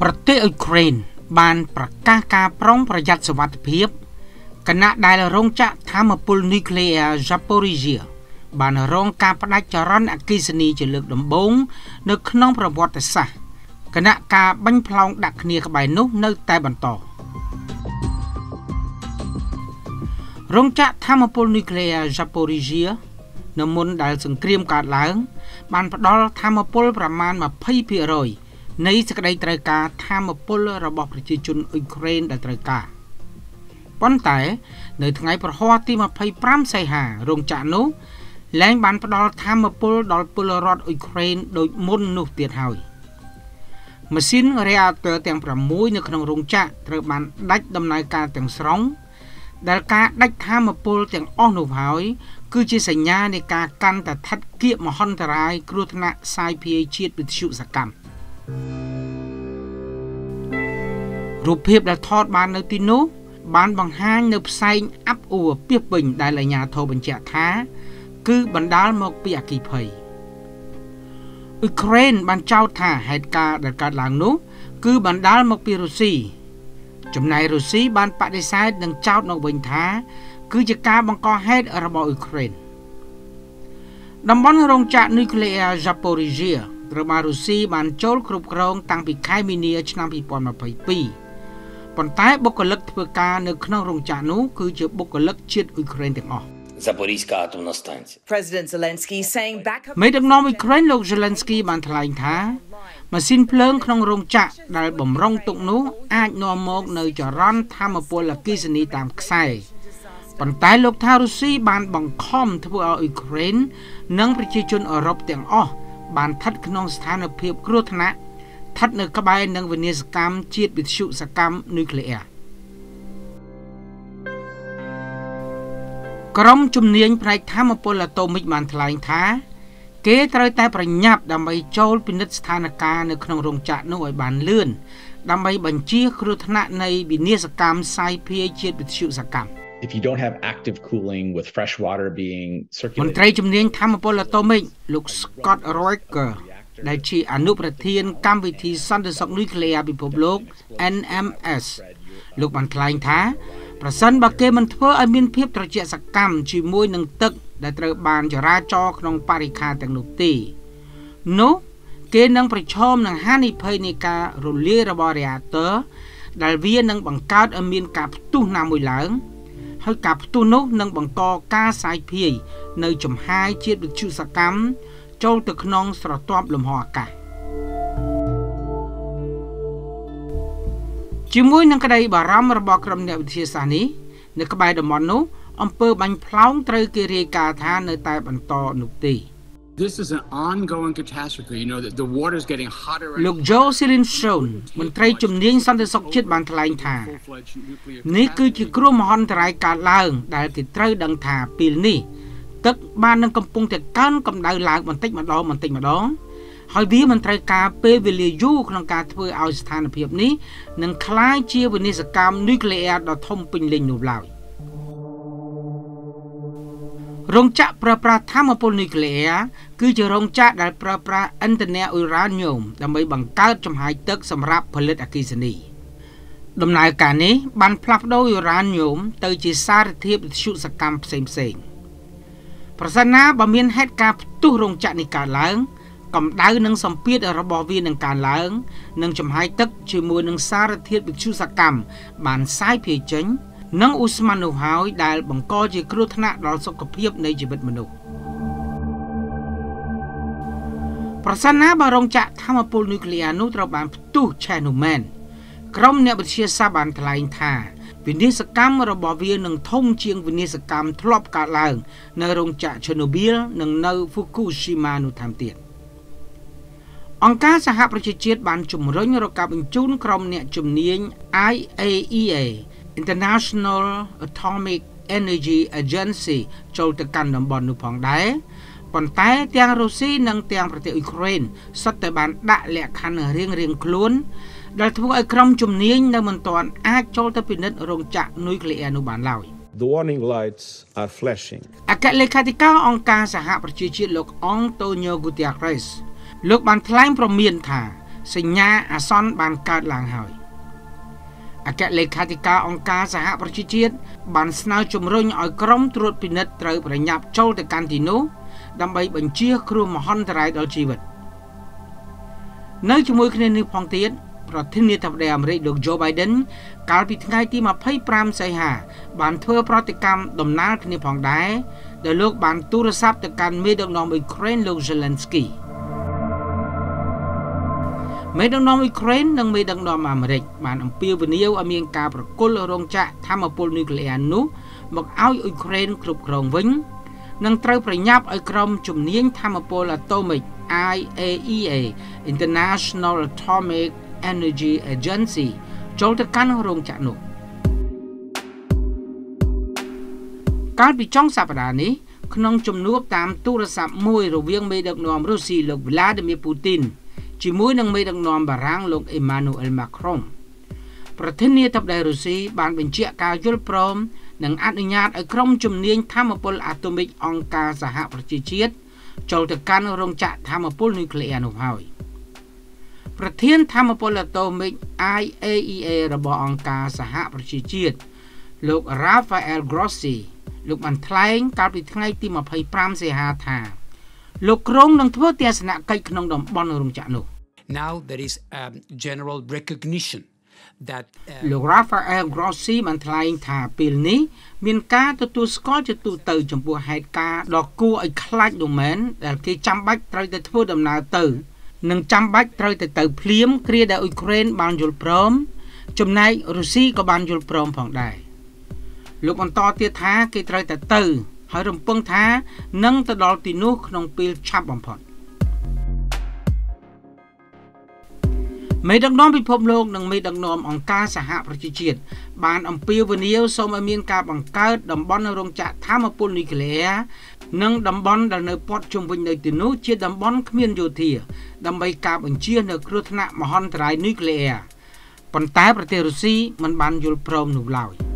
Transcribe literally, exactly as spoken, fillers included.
ប្រទេសអ៊ុយក្រែនបានប្រកាសការប្រុងប្រយ័ត្នសុវត្ថិភាពគណៈដែលរោងចក្រថាមពលនុយក្លេអ៊ែរ Zaporizhzhia បានរងការផ្ដាច់ចរន្តអគ្គិសនីជាលើកដំបូងនៅក្នុងប្រវត្តិសាស្ត្រគណៈការបាញ់ផ្លោងដាក់គ្នាក្បែរនោះនៅតែបន្តរោងចក្រថាមពលនុយក្លេអ៊ែរ Zaporizhzhia នៅមុនដែលសង្គ្រាមកើតឡើងបានផ្ដល់ថាមពលប្រមាណ 20% នៃសេចក្តីត្រូវការថាមពលរបស់ប្រជាជនអ៊ុយក្រែនដែលត្រូវការប៉ុន្តែនៅថ្ងៃប្រហ័សទី ยี่สิบห้า សីហារោងចក្រនោះលែងបានផ្ដល់ថាមពលដល់ពលរដ្ឋអ៊ុយក្រែនដូចមុននោះទៀតហើយម៉ាស៊ីនរេអាទ័រទាំង 6 នៅក្នុងរោងចក្រត្រូវបានដាច់ដំណើរការទាំងស្រុងដែលការដាច់ថាមពលទាំងអស់នោះហើយគឺជាសញ្ញានៃការកាន់តែថិតគៀកមហន្តរាយគ្រោះថ្នាក់ផ្សាយភាយជាតិវិទ្យុសកម្មរូបភាពដែលថតបាននៅទីនោះបានបង្ហាញនៅផ្សែងអាប់អួរពាសពេញដែលអាជ្ញាធរបញ្ជាក់ថាគឺបណ្ដាលមកពីអគ្គិភ័យអ៊ុយក្រែនបានចោទថាហេតុការណ៍ដែលកើតឡើងនោះគឺបណ្ដាលមកពីរុស្ស៊ីចំណែករុស្ស៊ីបានបដិសេធនិងចោទមកវិញថាគឺជាការបង្កហេតុរបស់អ៊ុយក្រែនតំបន់រោងចក្រនុយក្លេអ៊ែរ Zaporizhzhia ត្រូវបានរុស្ស៊ីបានចូលគ្រប់គ្រងតាំងពីខែមីនាឆ្នាំ ยี่สิบยี่สิบสอง ប៉ុន្តែបុគ្គលិកធ្វើការនៅក្នុងរោងចក្រនោះគឺជាបុគ្គលិកជាតិអ៊ុយក្រែនទាំងអស់ Zaporizhzhia атомна станция. President Zelensky saying backup មេដឹកនាំអ៊ុយក្រែនលោក Zelensky បានថ្លែងថាម៉ាស៊ីនភ្លើងក្នុងរោងចក្រដែលបំរុងទុកនោះអាចនាំមកនៅចរន្តថាមពលអគ្គិសនីតាមខ្សែប៉ុន្តែលោកថារុស្ស៊ីបានបង្ខំធ្វើឲ្យអ៊ុយក្រែននិងប្រជាជនអឺរ៉ុបទាំងអស់បានស្ថិតក្នុងស្ថានភាពគ្រោះថ្នាក់ស្ថិតនៅក្បែរនឹងវិនាសកម្មជាតិវិទ្យុសកម្មនុយក្លេអ៊ែរក្រុមជំនាញផ្នែកថាមពលអាតូមិកបានថ្លែងថាគេត្រូវតែប្រញាប់ដើម្បីចូលពិនិត្យស្ថានភាពនៅក្នុងរោងចក្រនោះឲ្យបានលឿនដើម្បីបញ្ជាគ្រោះថ្នាក់នៃវិនាសកម្មផ្សាយភាយជាតិវិទ្យុសកម្ម If you don't have active cooling with fresh water being មន្ circulated ត្រីជំនាញថាមពលអាតូមិកលោក Scott Roecker ដែលជាអនុប្រធានកម្មវិធីសន្តិសុខនុយក្លេអ៊ែរពិភពលោក N M S លោកបានថ្លែងថាប្រសិនបើគេមិនធ្វើឲ្យមានភាពត្រជាក់សកម្មជាមួយនឹងទឹកដែលត្រូវបានចរាចរក្នុងបរិក្ខារទាំងនោះទេនោះគេនឹងប្រឈមនឹងហានិភ័យនៃការរលាយរបស់រេអាទ័រដែលវានឹងបង្កើតឲ្យមានការផ្ទុះណាមួយឡើងហើយការផ្ទុះនោះនឹងបង្កការសាយភាយនៅចំហាយជាតិវិទ្យុសកម្មចូលទៅក្នុងស្រទាប់លំហអាកាសជាមួយនឹងក្តីបារម្ភរបស់ក្រុមអ្នកវិទ្យាសាស្ត្រនេះនៅក្បែរតំបន់នោះអំពើបាញ់ផ្លោងត្រូវគេរាយការណ៍ថានៅតែបន្តនោះទេ This is an ongoing catastrophe. You know that the water is getting hotter. លោក Jocelyn Shone មន្ត្រីជំនាញសន្តិសុខជាតិបានថ្លែងថានេះគឺជាគ្រោះមហន្តរាយកើតឡើងដែលគេត្រូវដឹងថាពេលនេះទឹកបាននឹងកំពុងតែកើនកម្ដៅឡើងបន្តិចម្ដងបន្តិចម្ដងហើយវាមិនត្រូវការពេលវេលាយូរក្នុងការធ្វើឲ្យស្ថានភាពនេះនឹងคล้ายជាវិនាសកម្មនុយក្លេអ៊ែរដ៏ធំពេញលេញនោះឡើយរោងចក្រប្រើប្រាស់ថាមពលនុយក្លេអ៊ែរគឺជារោងចក្រដែលប្រើប្រាស់ឥន្ធនៈអ៊ុរ៉ាញ៉ូមដើម្បីបង្កើតចំហាយទឹកសម្រាប់ផលិតអគ្គិសនីដំណើរការនេះបានផ្លាស់ប្ដូរអ៊ុរ៉ាញ៉ូមទៅជាសារធាតុវិទ្យុសកម្មផ្សេងផ្សេងប្រសិនណាបើមានហេតុការណ៍ផ្ទុះរោងចក្រនេះកើតឡើងកម្ដៅនិងសម្ពាធរបស់វានឹងកើនឡើងនិងចំហាយទឹកជាមួយនឹងសារធាតុវិទ្យុសកម្មបានសាយភាយចេញនិងឧស្ម័ននោះហើយដែលបង្កជាគ្រោះថ្នាក់ដល់សុខភាពនៃជីវិតមនុស្សប្រសិនណាបើរោងចក្រថាមពលនុយក្លេអ៊ែរនោះត្រូវបានផ្ទុះឆេះនោះមែនក្រុមអ្នកវិទ្យាសាស្ត្របានថ្លែងថាវិនាសកម្មរបស់វានឹងធំជាងវិនាសកម្មធ្លាប់កើតឡើងនៅរោងចក្រ Chernobyl និងនៅ Fukushima នោះថែមទៀតអង្គការសហប្រជាជាតិបានជំរុញរកការបញ្ជូនក្រុមអ្នកជំនាញ I A E A International Atomic Energy Agency ចូលទៅកាន់តំបន់នោះផងដែរប៉ុន្តែទាំងរុស្ស៊ីនិងទាំងប្រទេសអ៊ុយក្រែនសុទ្ធតែបានដាក់លក្ខខណ្ឌរៀងៗខ្លួនដែលធ្វើឲ្យក្រុមជំនាញនៅមិនទាន់អាចចូលទៅពិនិត្យរោងចក្រនុយក្លេអ៊ែរនោះបានឡើយ The warning lights are flashing. អគ្គលេខាធិការអង្គការសហប្រជាជាតិលោក Antonio Guterres លោកបានថ្លែងប្រមានថាសញ្ញាអាសន្នបានកើតឡើងហើយអគ្គលេខាធិការអង្គការសហប្រជាជាតិបានស្នើជំរុញឲ្យក្រុមត្រួតពិនិត្យត្រូវប្រញាប់ចូលទៅកាន់ទីនោះដើម្បីបញ្ជៀសគ្រោះមហន្តរាយដល់ជីវិតនៅជាមួយគ្នានេះផងទៀតប្រធានាធិបតីអាមេរិកលោក Joe Biden កាលពីថ្ងៃទីម្ភៃប្រាំសីហាបានធ្វើប្រតិកម្មដំណើរគ្នាផងដែរដោយលោកបានទូរស័ព្ទទៅកាន់មេដឹកនាំអ៊ុយក្រែនលោក Zelensky មេដឹកនាំអ៊ុយក្រែននិងមេដឹកនាំអាមេរិកបានអំពាវនាវឲ្យមានការប្រគល់រោងចក្រថាមពលនុយក្លេអ៊ែរនោះមកឲ្យអ៊ុយក្រែនគ្រប់គ្រងវិញនិងត្រូវប្រញាប់ឲ្យក្រុមជំនាញថាមពលអាតូមិក I A E A International Atomic Energy Agency ចូលទៅកាន់រោងចក្រនោះកាលពីចុងសប្តាហ៍នេះក្នុងជំនួបតាមទូរស័ព្ទមួយរវាងមេដឹកនាំរុស្ស៊ីលោក Vladimir Putin ជាមួយនឹងមេដឹកនាំបារាំងលោក Emmanuel Macron ប្រធានាធិបតីរុស្ស៊ីបានបញ្ជាក់ការយល់ព្រមនិងអនុញ្ញាតឲ្យក្រុមជំនាញថាមពលអាតូមិកអង្គការសហប្រជាជាតិចូលទៅកាន់រោងចក្រថាមពលនុយក្លេអ៊ែរនោះហើយប្រធានថាមពលអាតូមិក I A E A របស់អង្គការសហប្រជាជាតិលោក Rafael Grossi លោកបានថ្លែងកាលពីថ្ងៃទីម្ភៃប្រាំសីហាថាលោកក្រុងនឹងធ្វើទស្សនកិច្ចក្នុងតំបន់រោងចក្រនោះ Now there is a general recognition that លោក Rafael Grossi បានថ្លែងថាពេលនេះមានការទទួលស្គាល់ជាទូទៅចំពោះហេតុការណ៍ដ៏គួរឲ្យខ្លាចនោះមែនដែលគេចាំបាច់ត្រូវតែធ្វើដំណើរទៅនិងចាំបាច់ត្រូវតែទៅភ្លាមគ្រាដែលអ៊ុយក្រែនបានយល់ព្រមចំណែករុស្ស៊ីក៏បានយល់ព្រមផងដែរលោកបន្តទៀតថាគេត្រូវតែទៅហើយរំពឹងថានឹងទៅដល់ទីនោះក្នុងពេលឆាប់បំផុតមេដឹកនាំពិភពលោកនិងមេដឹកនាំអង្គការសហប្រជាជាតិបានអំពាវនាវសូមឲ្យមានការបង្កើតតំបន់រោងចក្រថាមពលនុយក្លេអ៊ែរនិងតំបន់ដែលនៅព័ទ្ធជុំវិញនៅទីនោះជាតំបន់គ្មានយោធាដើម្បីការបញ្ជៀសនៅគ្រោះថ្នាក់មហន្តរាយនុយក្លេអ៊ែរប៉ុន្តែប្រទេសរុស្ស៊ីមិនបានយល់ព្រមនោះឡើយ